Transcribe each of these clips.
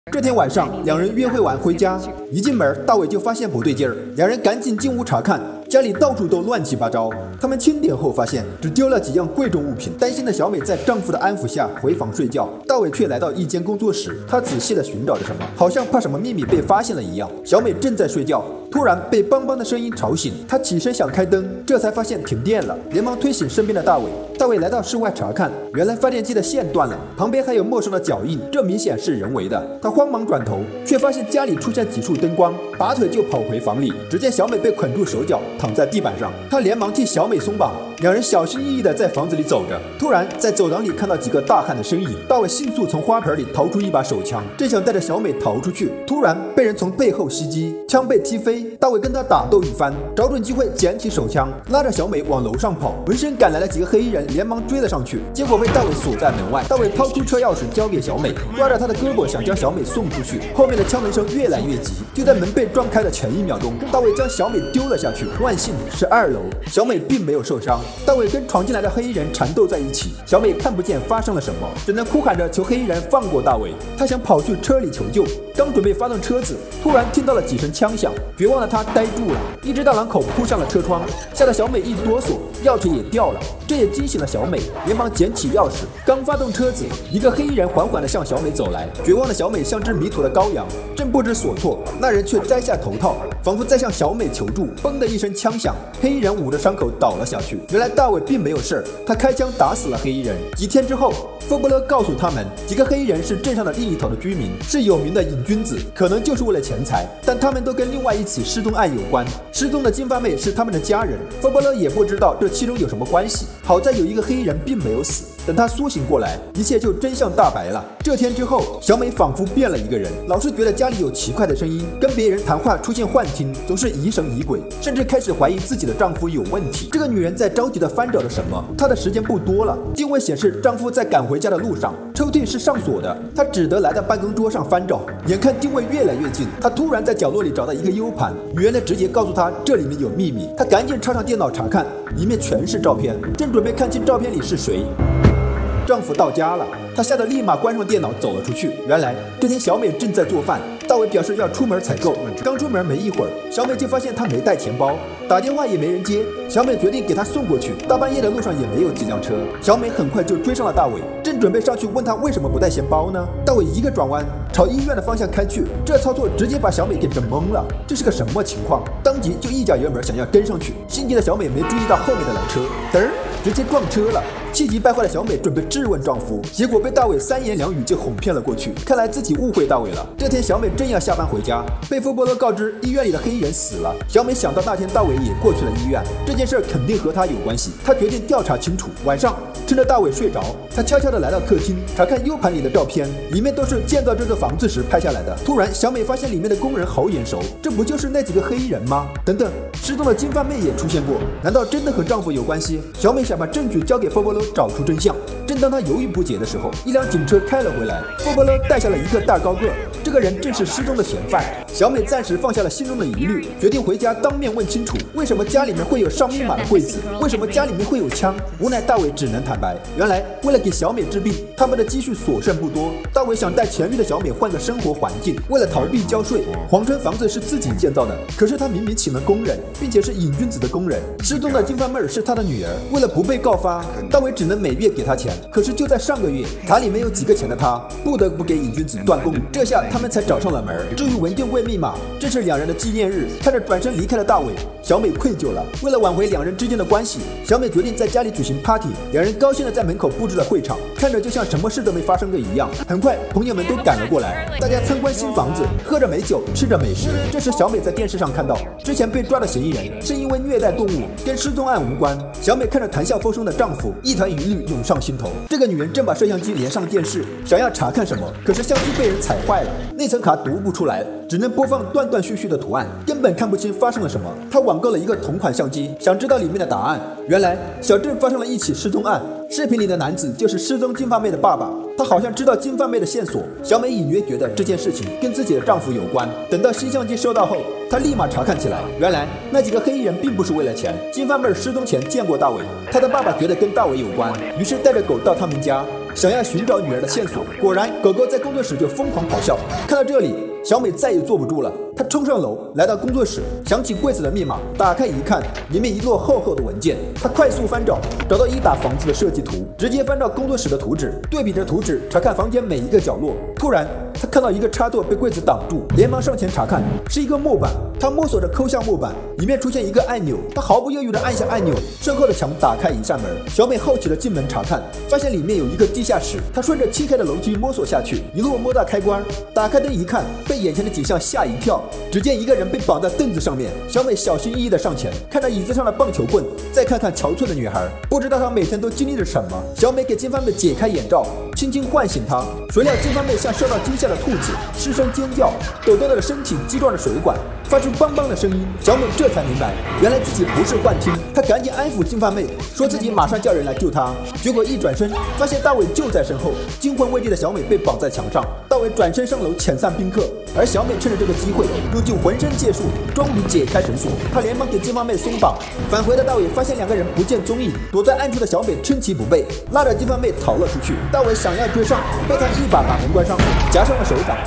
这天晚上，两人约会完回家，一进门，大伟就发现不对劲儿，两人赶紧进屋查看，家里到处都乱七八糟。他们清点后发现，只丢了几样贵重物品。担心的小美在丈夫的安抚下回房睡觉，大伟却来到一间工作室，他仔细地寻找着什么，好像怕什么秘密被发现了一样。小美正在睡觉，突然被梆梆的声音吵醒，她起身想开灯，这才发现停电了，连忙推醒身边的大伟。大伟来到室外查看，原来发电机的线断了，旁边还有陌生的脚印，这明显是人为的。他慌忙转头，却发现家里出现几束灯光，拔腿就跑回房里。只见小美被捆住手脚，躺在地板上，他连忙替小美松绑。两人小心翼翼地在房子里走着，突然在走廊里看到几个大汉的身影。大伟迅速从花盆里掏出一把手枪，正想带着小美逃出去，突然被人从背后袭击，枪被踢飞。大伟跟他打斗一番，找准机会捡起手枪，拉着小美往楼上跑。闻声赶来了几个黑衣人，连忙追了上去，结果被大伟锁在门外。大伟掏出车钥匙交给小美，抓着她的胳膊想将小美送出去。后面的枪门声越来越急，就在门被撞开的前一秒钟，大伟将小美丢了下去。万幸是2楼，小美并没有受伤。大伟跟闯进来的黑衣人缠斗在一起，小美看不见发生了什么，只能哭喊着求黑衣人放过大伟。她想跑去车里求救，刚准备发动车子，突然听到了几声枪响，绝望的她呆住了。一只大榔口扑上了车窗，吓得小美一哆嗦，钥匙也掉了。这也惊醒了小美，连忙捡起钥匙，刚发动车子，一个黑衣人缓缓地向小美走来。绝望的小美像只迷途的羔羊，正不知所措，那人却摘下头套，仿佛在向小美求助。嘣的一声枪响，黑衣人捂着伤口倒了下去。原来大伟并没有事儿，他开枪打死了黑衣人。几天之后，冯伯勒告诉他们，几个黑衣人是镇上的另一头的居民，是有名的瘾君子，可能就是为了钱财，但他们都跟另外一起失踪案有关。失踪的金发妹是他们的家人，冯伯勒也不知道这其中有什么关系。好在有一个黑衣人并没有死，等他苏醒过来，一切就真相大白了。这天之后，小美仿佛变了一个人，老是觉得家里有奇怪的声音，跟别人谈话出现幻听，总是疑神疑鬼，甚至开始怀疑自己的丈夫有问题。这个女人在着急地翻找着什么，她的时间不多了。定位显示丈夫在赶回家的路上，抽屉是上锁的，她只得来到办公桌上翻找。眼看定位越来越近，她突然在角落里找到一个 U 盘，女人的直觉告诉她这里面有秘密。她赶紧插上电脑查看，里面全是照片，正准备看清照片里是谁，丈夫到家了，她吓得立马关上电脑走了出去。原来这天小美正在做饭，大伟表示要出门采购，刚出门没一会儿，小美就发现他没带钱包，打电话也没人接。小美决定给他送过去，大半夜的路上也没有几辆车。小美很快就追上了大伟，正准备上去问他为什么不带钱包呢，大伟一个转弯朝医院的方向开去，这操作直接把小美给整懵了，这是个什么情况？当即就一脚油门想要跟上去，心急的小美没注意到后面的来车，嘚儿直接撞车了。气急败坏的小美准备质问丈夫，结果被大伟3言2语就哄骗了过去。看来自己误会大伟了。这天小美正要下班回家，被福伯勒告知医院里的黑衣人死了。小美想到那天大伟也过去了医院，这件事肯定和他有关系，她决定调查清楚。晚上趁着大伟睡着，她悄悄地来到客厅，查看 U 盘里的照片，里面都是建造这座房子时拍下来的。突然小美发现里面的工人好眼熟，这不就是那几个黑衣人吗？等等，失踪的金发妹也出现过，难道真的和丈夫有关系？小美想把证据交给福伯勒找出真相。正当她犹豫不解的时候，一辆警车开了回来，福伯勒带下了一个大高个，这个人正是失踪的嫌犯。小美暂时放下了心中的疑虑，决定回家当面问清楚，为什么家里面会有上密码的柜子，为什么家里面会有枪。无奈大伟只能坦白，原来为了给小美治病，他们的积蓄所剩不多，大伟想带痊愈的小美换个生活环境，为了逃避交税，谎称房子是自己建造的，可是他明明请了工人，并且是瘾君子的工人。失踪的金发妹儿是他的女儿，为了不被告发，大伟只能每月给他钱。可是就在上个月，卡里没有几个钱的他不得不给瘾君子断供，这下他们才找上了门。至于文件柜密码，这是两人的纪念日。看着转身离开的大伟，小美愧疚了。为了挽回两人之间的关系，小美决定在家里举行 party， 两人高兴的在门口布置了会场，看着就像什么事都没发生过一样。很快朋友们都赶了过来，大家参观新房子，喝着美酒，吃着美食。这时小美在电视上看到，之前被抓的嫌疑人是因为虐待动物，跟失踪案无关。小美看着谈笑风生的丈夫，一团疑虑涌上心头。这个女人正把摄像机连上电视，想要查看什么，可是相机被人踩坏了，内存卡读不出来，只能播放断断续续的图案，根本看不清发生了什么。她网购了一个同款相机，想知道里面的答案。原来小镇发生了一起失踪案，视频里的男子就是失踪金发妹的爸爸，他好像知道金发妹的线索。小美隐约觉得这件事情跟自己的丈夫有关。等到新相机收到后，她立马查看起来，原来那几个黑衣人并不是为了钱。金发妹失踪前见过大伟，她的爸爸觉得跟大伟有关，于是带着狗到他们家。 想要寻找女儿的线索。果然，狗狗在工作室就疯狂咆哮。看到这里，小美再也坐不住了，她冲上楼，来到工作室，想起柜子的密码，打开一看，里面一摞厚厚的文件。她快速翻找，找到一打房子的设计图，直接翻到工作室的图纸，对比着图纸查看房间每一个角落。突然，她看到一个插座被柜子挡住，连忙上前查看，是一个木板。她摸索着抠向木板，里面出现一个按钮，她毫不犹豫地按下按钮，身后的墙打开一扇门。小美好奇地进门查看，发现里面有一个地下室。她顺着漆黑的楼梯摸索下去，一路摸到开关，打开灯一看，被眼前的景象吓一跳。只见一个人被绑在凳子上面，小美小心翼翼地上前，看着椅子上的棒球棍，再看看憔悴的女孩，不知道她每天都经历着什么。小美给金发妹解开眼罩，轻轻唤醒她，谁料金发妹像受到惊吓的兔子，失声尖叫，抖动的身体击撞着水管，发出梆梆的声音。小美这才明白，原来自己不是幻听。她赶紧安抚金发妹，说自己马上叫人来救她。结果一转身，发现大伟就在身后，惊魂未定的小美被绑在墙上。大伟转身上楼遣散宾客，而小美趁着这个机会，用尽浑身解数，终于解开绳索。她连忙给金发妹松绑。返回的大伟发现两个人不见踪影，躲在暗处的小美趁其不备，拉着金发妹逃了出去。大伟想要追上，被他一把门关上，夹上了手掌。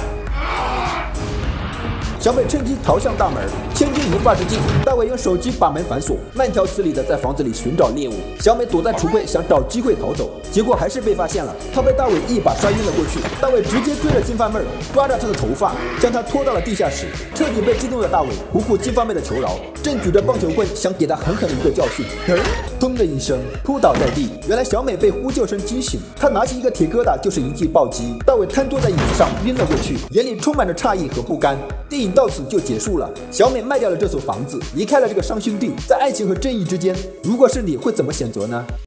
小美趁机逃向大门，千钧一发之际，大伟用手机把门反锁，慢条斯理地在房子里寻找猎物。小美躲在橱柜，想找机会逃走，结果还是被发现了。她被大伟一把摔晕了过去。大伟直接追着金发妹，抓着她的头发，将她拖到了地下室。彻底被激怒的大伟不顾金发妹的求饶，正举着棒球棍想给她狠狠的一个教训，咚的一声扑倒在地。原来小美被呼救声惊醒，她拿起一个铁疙瘩就是一记暴击。大伟瘫坐在椅子上晕了过去，眼里充满着诧异和不甘。电影到此就结束了。小美卖掉了这所房子，离开了这个伤心地。在爱情和正义之间，如果是你会怎么选择呢？